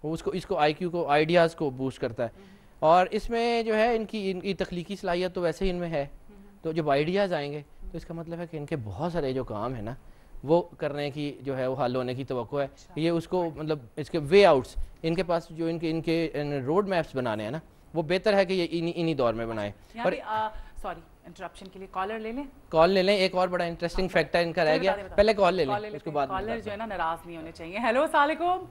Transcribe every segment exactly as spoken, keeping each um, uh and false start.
वो उसको इसको आईक्यू को आइडियाज़ को बूस्ट करता है। और इसमें जो है इनकी इनकी तख्लीकी सलाहियत तो वैसे ही इनमें है, तो जब आइडियाज़ आएंगे तो इसका मतलब है कि इनके बहुत सारे जो काम है ना वो करने की जो है वो हल होने की तवक्को है। अच्छा। ये उसको मतलब इसके वे आउट्स इनके पास जो इनके इनके रोड मैप्स बनाने हैं ना वो बेहतर है कि ये इन्हीं इन्हीं दौर में बनाए। पर सॉरी इंटरप्शन के लिए कॉलर ले लें, कॉल ले लें। एक और बड़ा इंटरेस्टिंग हाँ, फैक्ट है इनका रह गया, पहले कॉल ले लें उसके बाद कॉलर जो है ना नाराज नहीं होने चाहिए। हेलो अस्सलाम वालेकुम।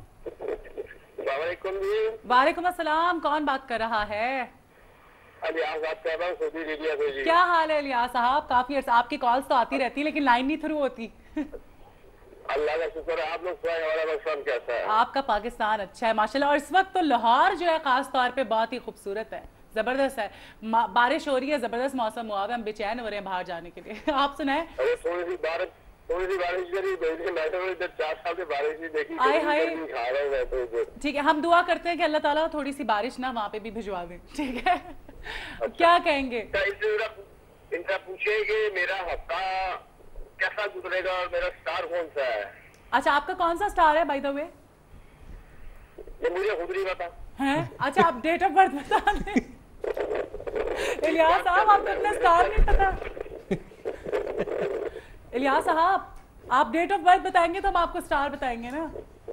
वालेकुम अस्सलाम, कौन बात कर रहा है? बात कर रहा हूं सऊदी अरेबिया से जी। क्या हाल है इलियास साहब? काफी अर्सा आपकी कॉल्स तो आती रहती है लेकिन लाइन नहीं थ्रू होती। अल्लाह का शुक्र है, आप लोग सुनाएं हमारा पाकिस्तान कैसा है? आपका पाकिस्तान अच्छा है माशाल्लाह, और इस वक्त तो लाहौर जो है खास तौर पे बहुत ही खूबसूरत है, जबरदस्त है, बारिश हो रही है, जबरदस्त मौसम हुआ है, हम बेचैन हो रहे हैं बाहर जाने के लिए। आप सुनाएं। थोड़ी सी बारिश थोड़ी सी बारिश करी, इधर चार साल से बारिश नहीं देखी। आए हाय, ठीक है, हम दुआ करते हैं कि अल्लाह ताला थोड़ी सी बारिश ना वहाँ पे भी भिजवा दें, ठीक है? अच्छा। क्या कहेंगे? इनका पूछे कि मेरा हफ्ता कैसा गुजरेगा और मेरा स्टार कौन सा है? अच्छा, आपका कौन सा स्टार है बाय द वे? ये मुझे खुद नहीं पता है। अच्छा, आप डेट ऑफ बर्थ बता दें। इलियास साहब आपको अपना स्टार नहीं पता? इलियास साहब आप डेट ऑफ बर्थ बताएंगे तो हम आपको स्टार बताएंगे ना।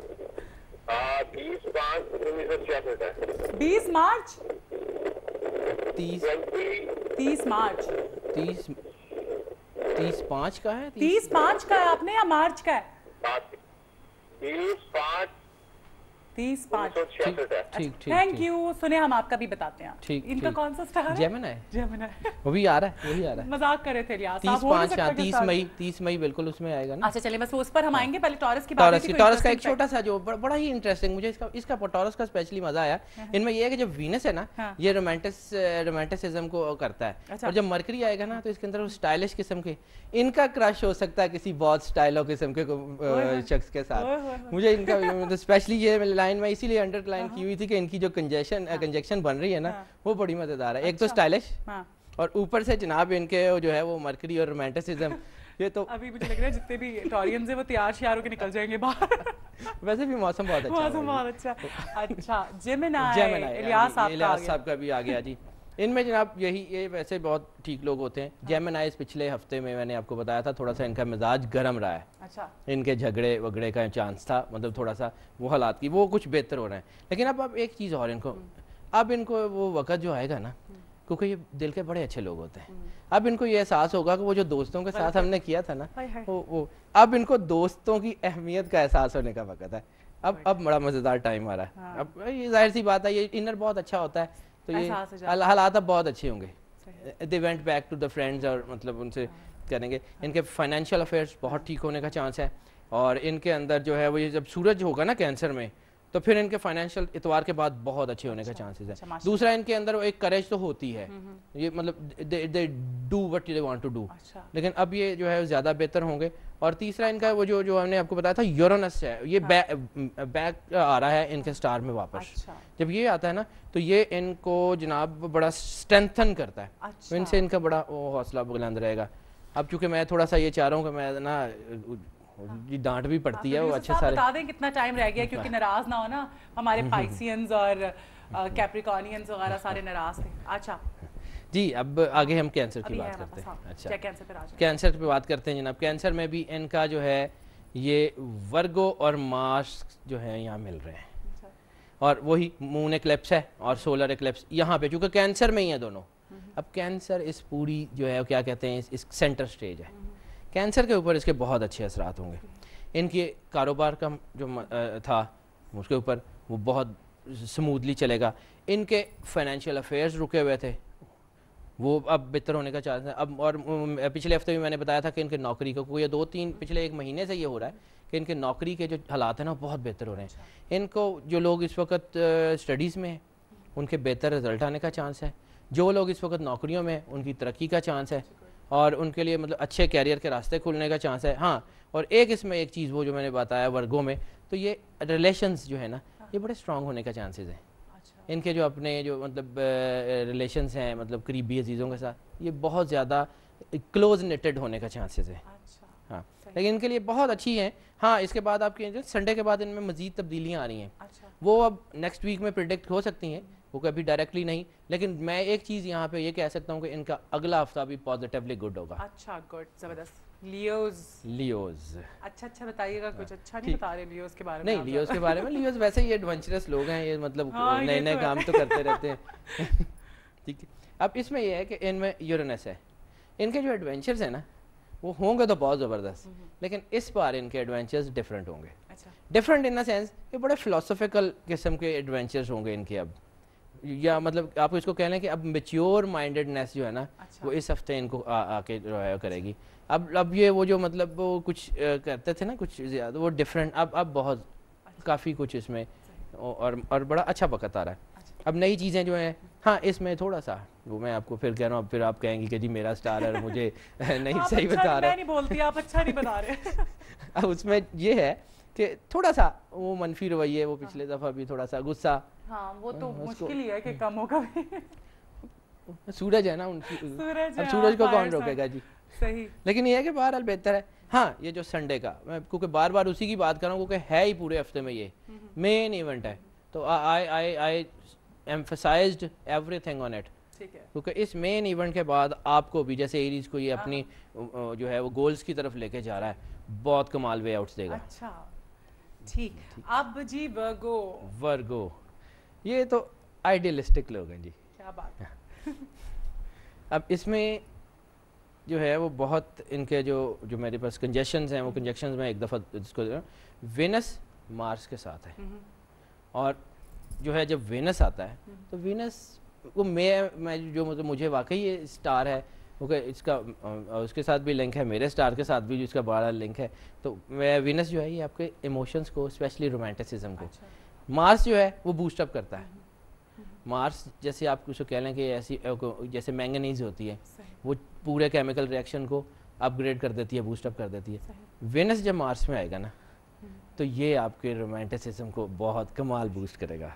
बीस पाँच उन्नीस सौ छियासठ है। बीस मार्च तीस तीस मार्च तीस तीस पाँच का है। तीस पाँच का है आपने या मार्च का है? तीस पाँच तीस पाँच ठीक। Thank you. सुने हम आपका भी बताते हैं। ठीक, इनका कौन सा स्टार है? जेमिनी। जेमिनी वो भी आ रहा है, वही आ रहा है। मजाक कर रहे थे इलियास तीस पाँच हाँ तीस मई तीस मई बिल्कुल उसमें आएगा ना। अच्छा चलिए बस उस पर हम आएंगे, पहले टॉरस की बात है। टॉरस का एक छोटा सा जो बड़ा ही इंटरेस्टिंग मुझे इसका इसका टॉरस का स्पेशली मजा आया इनमें ये है कि जब वीनस है ना ये रोमांटिस रोमांटिसिज्म को करता है, और जब मरकरी आएगा ना तो इसके अंदर स्टाइलिश किस्म के इनका क्रश हो सकता है किसी बहुत स्टाइलो किस्म के शख्स के साथ। मुझे इनका स्पेशली ये लाइन में इसीलिए अंडर लाइन की हुई थी कि इनकी जो कंजेशन कंजक्शन बन रही है ना वो बड़ी मजेदार है। एक तो स्टाइलिश और ऊपर से जनाब इनके जो है वो मरकरी और रोमांटिसिज्म। ये तो अभी मुझे लग रहा है जितने भी टॉरियंस हैं वो तैयार श्यार होकर निकल जाएंगे बाहर। वैसे भी मौसम बहुत अच्छा मौसम बहुत अच्छा। अच्छा जेमिनी इलियास साहब का भी आ गया जी। इनमें जनाब यही ये वैसे बहुत ठीक लोग होते हैं। जेमिनी पिछले हफ्ते में मैंने आपको बताया था थोड़ा सा इनका मिजाज गर्म रहा है। अच्छा। इनके झगड़े वगड़े का चांस था, मतलब थोड़ा सा वो हालात की वो कुछ बेहतर हो रहे हैं। लेकिन अब अब एक चीज़ और इनको अब इनको वो वक्त जो आएगा ना, क्योंकि ये दिल के बड़े अच्छे लोग होते हैं, अब इनको ये एहसास होगा कि वो जो दोस्तों के साथ हमने किया था ना वो वो अब इनको दोस्तों की अहमियत का एहसास होने का वक्त है। अब अब बड़ा मज़ेदार टाइम आ रहा है। अब ये जाहिर सी बात है ये इनर बहुत अच्छा होता है तो ये हालात अब बहुत अच्छे होंगे। They went back to the friends और मतलब उनसे करेंगे। इनके फाइनेंशियल अफेयर्स बहुत ठीक होने का चांस है, और इनके अंदर जो है वो ये जब सूरज होगा ना कैंसर में तो फिर इनके फाइनेंशियल इतवार के बाद बहुत अच्छे होने का चांसेस है। अच्छा, दूसरा इनके अंदर वो एक करेज तो होती है, ये मतलब they do what they want to do, लेकिन अब ये जो है ज़्यादा बेहतर होंगे। और तीसरा इनका वो जो जो हमने आपको बताया था यूरेनस है, ये हाँ। बैक आ रहा है इनके स्टार में वापस। अच्छा। जब ये आता है ना तो ये इनको जनाब बड़ा स्ट्रेंथन करता है। अच्छा। तो इनसे इनका बड़ा हौसला बुलंद रहेगा। अब चूंकि मैं थोड़ा सा ये चाह रहा हूँ कि मैं ना जी डांट भी पड़ती है वो अच्छे सारे बता दें कितना टाइम रह गया क्योंकि नाराज ना हो ना हमारे पाइसियंस और कैप्रिकॉनियंस वगैरह सारे नाराज थे। अच्छा जी अब आगे हम कैंसर की बात करते हैं। अच्छा कैंसर पे कैंसर पे बात करते हैं जनाब। कैंसर में भी इनका जो है ये वर्गो और मार्स जो है यहाँ मिल रहे हैं, और वही मून एक्लिप्स है और सोलर एक्लिप्स यहाँ पे, चूँकि कैंसर में ही है दोनों। अब कैंसर इस पूरी जो है क्या कहते हैं इस, इस सेंटर स्टेज है। कैंसर के ऊपर इसके बहुत अच्छे असरात होंगे। इनके कारोबार का जो था उसके ऊपर वो बहुत स्मूथली चलेगा। इनके फाइनेंशियल अफेयर्स रुके हुए थे वो अब बेहतर होने का चांस है। अब और पिछले हफ्ते भी मैंने बताया था कि इनके नौकरी को कोई दो तीन पिछले एक महीने से ये हो रहा है कि इनके नौकरी के जो हालात हैं ना बहुत बेहतर हो रहे हैं। इनको जो लोग इस वक्त स्टडीज़ में हैं उनके बेहतर रिजल्ट आने का चांस है। जो लोग इस वक्त नौकरियों में उनकी तरक्की का चांस है और उनके लिए मतलब अच्छे कैरियर के रास्ते खुलने का चांस है। हाँ, और एक इसमें एक चीज़ वो जो मैंने बताया वर्गों में, तो ये रिलेशंस जो है ना ये बड़े स्ट्रांग होने का चांसेस हैं। अच्छा। इनके जो अपने जो मतलब रिलेशंस हैं मतलब करीबी अजीज़ों के साथ ये बहुत ज़्यादा क्लोज नेटेड होने का चांसेस है। अच्छा। हाँ, लेकिन इनके लिए बहुत अच्छी है। हाँ, इसके बाद आपके संडे के बाद इनमें मजीद तब्दीलियाँ आ रही हैं। अच्छा। वो अब नेक्स्ट वीक में प्रिडिक्ट हो सकती हैं, वो कभी डायरेक्टली नहीं, लेकिन मैं एक चीज़ यहाँ पे ये कह सकता हूँ कि इनका अगला हफ्ता भी पॉजिटिवली गुड होगा। अच्छा, गुड, जबरदस्त। लियोज लियोज अच्छा अच्छा बताइए कुछ अच्छा नहीं बता रहे लियोज के बारे में? नहीं, लियोज के बारे में, लियोज वैसे ही एडवेंचरस लोग हैं, ये मतलब हाँ, नए नए तो काम तो करते रहते हैं। ठीक है, अब इसमें ये है कि इनमें यूरेनस है, इनके जो एडवेंचर्स हैं ना वो होंगे तो बहुत ज़बरदस्त, लेकिन इस बार इनके एडवेंचर्स डिफरेंट होंगे। अच्छा। डिफरेंट इन द सेंस कि बड़े फिलोसफिकल किस्म के एडवेंचर्स होंगे इनके अब, या मतलब आप इसको कह लें कि अब मेच्योर माइंडेडनेस जो है ना, अच्छा। वो इस हफ्ते इनको आ, आके जो है करेगी। अब अब ये वो जो मतलब वो कुछ आ, करते थे ना कुछ ज़्यादा, वो डिफरेंट अब अब बहुत अच्छा। काफ़ी कुछ इसमें और और बड़ा अच्छा वक्त आ रहा है। अच्छा। अब नई चीज़ें जो हैं, हाँ इसमें थोड़ा सा वो मैं आपको फिर कह रहा हूँ, फिर आप कहेंगे कि जी मेरा स्टार है और मुझे नहीं सही अच्छा, बता रहे। मैं नहीं बोलती, आप अच्छा नहीं बता रहे। अब उसमें ये है कि थोड़ा सा वो मनफी रवैये, वो पिछले दफ़ा भी थोड़ा सा गुस्सा, हाँ वो तो उसको- मुश्किल ही है कि कम होगा भी। सूरज है ना उनकी, सूरज अब है, सूरज को हाँ, कौन fire रोकेगा जी। सही। लेकिन ये है कि बहरहाल बेहतर है। हाँ, ये जो संडे का, मैं क्योंकि बार बार उसी की बात कर रहा हूँ क्योंकि है ही पूरे हफ्ते में ये मेन इवेंट है, तो I I I emphasized everything on it, ठीक है। क्योंकि इस मेन इवेंट के बाद आपको भी जैसे एरीज को ये अपनी अ, जो है वो गोल्स की तरफ लेके जा रहा है, बहुत कमाल वे आउट्स देगा। अच्छा, ठीक। अब जी वर्गो, वर्गो, ये तो आइडियलिस्टिक लोग हैं जी। क्या बात है। अब इसमें जो है वो बहुत इनके जो जो मेरे पास कंजेशंस हैं, वो कंजेशंस में एक दफ़ा इसको वेनस मार्स के साथ है, और जो है जब वेनस आता है तो वेनस वो मैं मैं जो मतलब मुझे वाकई ये स्टार है, ओके इसका अ, उसके साथ भी लिंक है, मेरे स्टार के साथ भी जो इसका बड़ा लिंक है, तो मैं वेनस जो है ये आपके इमोशंस को, स्पेशली रोमांटिसिज्म को, अच्छा। मार्स जो है वो बूस्ट अप करता है। मार्स जैसे आप कुछ कह लें कि ऐसी अ, को- जैसे मैंगनीज होती है, सही, वो पूरे केमिकल रिएक्शन को अपग्रेड कर देती है, बूस्ट अप कर देती है। सही। वेनस जब मार्स में आएगा ना, तो ये आपके रोमांटिसिज्म को बहुत कमाल बूस्ट करेगा।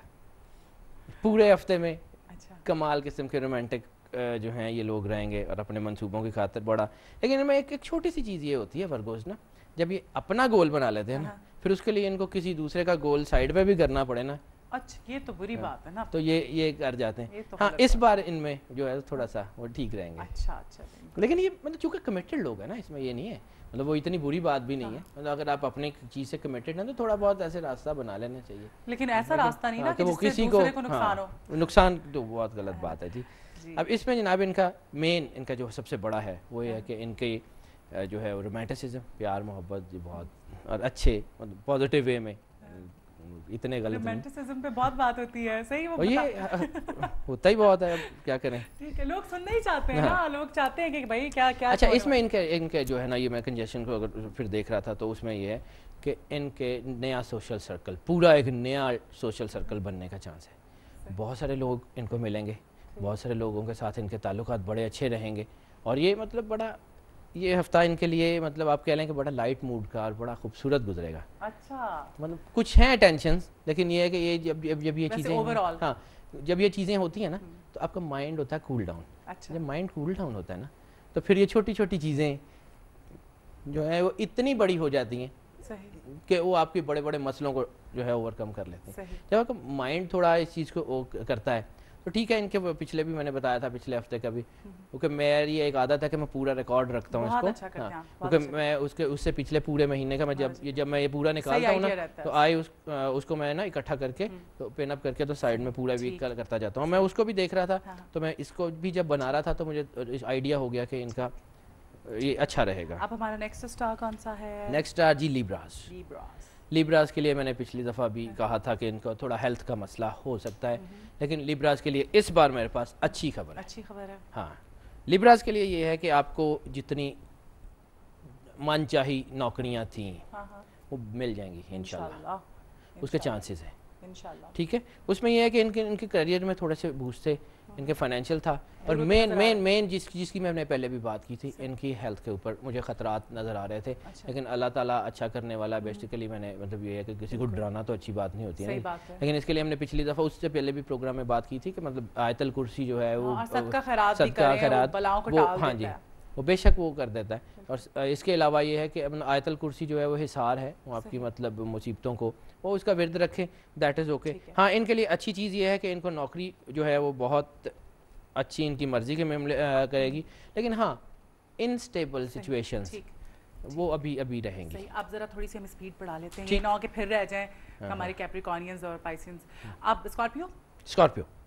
पूरे हफ्ते में अच्छा। कमाल किस्म के रोमांटिक जो हैं ये लोग रहेंगे और अपने मंसूबों की खातिर बड़ा, लेकिन इनमें एक, एक छोटी सी चीज़ ये होती है वर्गोस ना, जब ये अपना गोल बना लेते हैं ना, हाँ। फिर उसके लिए इनको किसी दूसरे का गोल साइड पे भी करना पड़े ना, अच्छा, ये तो बुरी बात है ना। तो ये ये कर जाते ये हैं। तो हाँ, गलत इस बात बार इनमें जो है थोड़ा सा वो ठीक रहेंगे। अच्छा अच्छा, लेकिन ये मतलब चूंकि कमिटेड लोग हैं ना, इसमें ये नहीं है, मतलब वो इतनी बुरी बात भी नहीं है, मतलब अगर आप अपने चीज़ से कमिटेड हैं तो थोड़ा बहुत ऐसे रास्ता बना लेना चाहिए। लेकिन ऐसा रास्ता नहीं ना हाँ, कि कि वो जिससे किसी को दूसरे को नुकसान हो। हाँ, नुकसान तो बहुत गलत बात है जी। जी। अब इसमें जनाब इनका मेन इनका जो सबसे बड़ा है वो ये है कि इनके अ, जो है रोमांटिसिज्म, प्यार मोहब्बत जो बहुत और अच्छे मतलब पॉजिटिव वे में, इतने गलत नहीं। रोमांटिसिज्म पे बहुत बात होती है, सही वो और ये बता- अ, होता ही बहुत है, अब क्या करें। ठीक है, लोग सुनना ही चाहते हैं ना, हाँ। लोग चाहते हैं कि भाई क्या क्या अच्छा, छोड़ो। इसमें इनके इनके जो है ना, ये मैं कंजेशन को अगर फिर देख रहा था तो उसमें ये है कि इनके नया सोशल सर्कल, पूरा एक नया सोशल सर्कल बनने का चांस है। बहुत सारे लोग इनको मिलेंगे, बहुत सारे लोगों के साथ इनके ताल्लुकात बड़े अच्छे रहेंगे, और ये मतलब बड़ा ये हफ्ता इनके लिए मतलब आप कह लें कि बड़ा लाइट मूड का और बड़ा खूबसूरत गुजरेगा। अच्छा, मतलब कुछ हैं टेंशंस, लेकिन ये है कि ये जब जब जब ये वैसे चीज़ें overall। हाँ जब ये चीज़ें होती हैं ना, तो आपका माइंड होता है कूल डाउन। अच्छा, जब माइंड कूल डाउन होता है ना, तो फिर ये छोटी छोटी चीज़ें जो है वो इतनी बड़ी हो जाती हैं सही कि वो आपके बड़े बड़े मसलों को जो है ओवरकम कर लेते हैं। सही। जब आपका माइंड थोड़ा इस चीज़ को वो करता है तो ठीक है। इनके वो पिछले भी मैंने बताया था, पिछले हफ्ते का भी, क्योंकि मेरी एक आदत है कि मैं पूरा रिकॉर्ड रखता हूँ बहुत इसको। अच्छा करते हैं आप, बहुत क्योंकि अच्छा मैं उसके उससे पिछले पूरे महीने का मैं जब ये जब मैं ये पूरा निकालता हूँ ना, idea रहता है तो आई उस अ, उसको मैं ना इकट्ठा करके तो पिन अप करके तो साइड में पूरा वीक का करता जाता हूँ। मैं उसको भी देख रहा था, हाँ। तो मैं इसको भी जब बना रहा था तो मुझे आइडिया हो गया कि इनका ये अच्छा रहेगा। अब हमारा नेक्स्ट स्टार कौन सा है? नेक्स्ट स्टार जी लिब्रास। लिब्रास। लिब्रास के लिए मैंने पिछली दफ़ा भी कहा था कि इनका थोड़ा हेल्थ का मसला हो सकता है, लेकिन लिब्रास के लिए इस बार मेरे पास अच्छी खबर है। अच्छी खबर है। हाँ, लिब्रास के लिए ये है कि आपको जितनी मनचाही नौकरियां थी हाँ हाँ, वो मिल जाएंगी इंशाल्लाह, इंशाल्लाह, उसके चांसेस हैं। इंशाल्लाह। ठीक है, उसमें यह है कि इनके इनके करियर में थोड़े से बूस्ट थे, इनके फाइनेंशियल था, और ग्रोथ मेन नज़र आ मेन रहा मेन जिस जिसकी मैंने पहले भी बात की थी, इनकी हेल्थ के ऊपर मुझे खतरात नज़र आ रहे थे। अच्छा। लेकिन अल्लाह ताला अच्छा करने वाला, बेसिकली मैंने मतलब ये है कि किसी को डराना तो अच्छी बात नहीं होती है सही ना, बात है। लेकिन इसके लिए हमने पिछली दफ़ा उससे पहले भी प्रोग्राम में बात की थी कि मतलब आयतल कुर्सी जो है वो हाँ, और सदका खैरात भी सदका करें, वो खैरात बलाओं को वो टाल हाँ देता जी है। वो बेशक वो कर देता है। और इसके अलावा ये है कि अपना आयतल कुर्सी जो है वो हिसार है, वो आपकी मतलब मुसीबतों को वो उसका विरद रखें, दैट इज़ ओके। हाँ, इनके लिए अच्छी चीज़ ये है कि इनको नौकरी जो है वो बहुत अच्छी इनकी मर्ज़ी के मामले करेगी, लेकिन हाँ इनस्टेबल सिचुएशंस वो अभी अभी रहेंगी। सही, आप जरा थोड़ी सी हम स्पीड बढ़ा लेते हैं, ये ना हो कि फिर रह जाएं हमारे कैप्रिकॉनियंस और पाइसियंस। आप स्कॉर्पियो स्कॉर्पियो